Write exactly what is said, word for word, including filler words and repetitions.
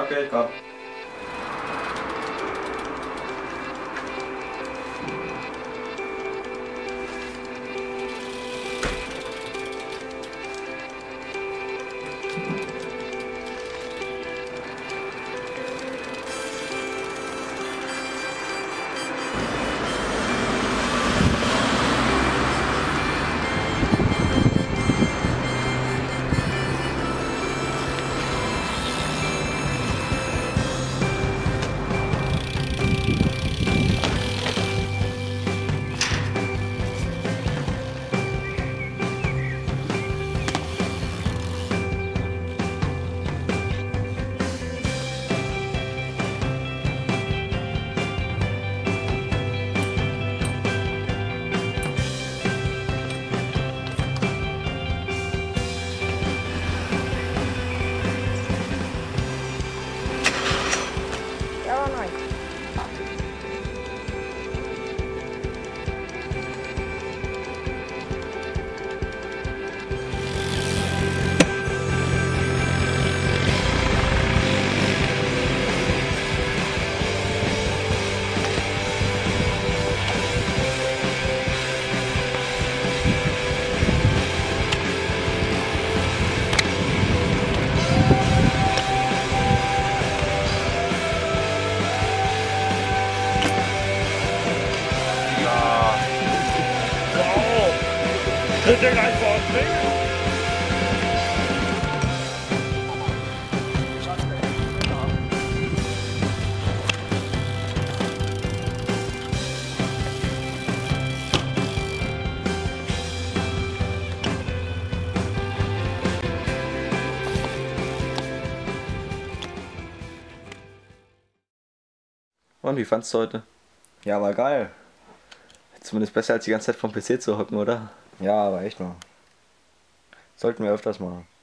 Okay, komm. Ja, aber nein. Tritt den einfach ins Ding! Und wie fandst du heute? Ja, war geil. Zumindest besser als die ganze Zeit vom P C zu hocken, oder? Ja, aber echt mal. Sollten wir öfters machen.